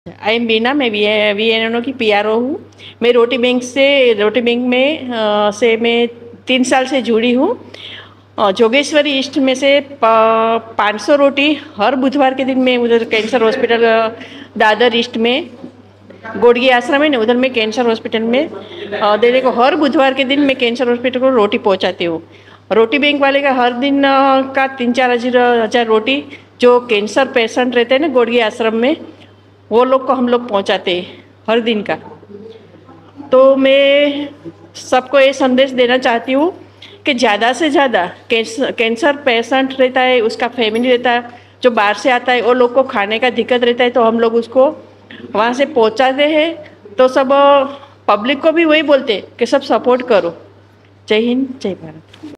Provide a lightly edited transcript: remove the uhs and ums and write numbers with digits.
I am बीना, मैं वीएनओ की PRO हूँ। मैं रोटी बैंक से मैं 3 साल से जुड़ी हूँ। जोगेश्वरी ईस्ट में से 500 रोटी हर बुधवार के दिन में उधर कैंसर हॉस्पिटल दादर ईस्ट में गोडगी आश्रम है ना, उधर मैं कैंसर हॉस्पिटल में देने को हर बुधवार के दिन मैं कैंसर हॉस्पिटल को रोटी पहुंचाती हूँ। रोटी बैंक वाले का हर दिन का 3-4 हज़ार रोटी जो कैंसर पेशेंट रहते हैं ना गोडगी आश्रम में, वो लोग को हम लोग पहुंचाते हैं हर दिन का। तो मैं सबको ये संदेश देना चाहती हूँ कि ज़्यादा से ज़्यादा कैंसर पेशेंट रहता है, उसका फैमिली रहता है, जो बाहर से आता है, वो लोग को खाने का दिक्कत रहता है, तो हम लोग उसको वहाँ से पहुँचाते हैं। तो सब पब्लिक को भी वही बोलते हैं कि सब सपोर्ट करो। जय हिंद, जय भारत।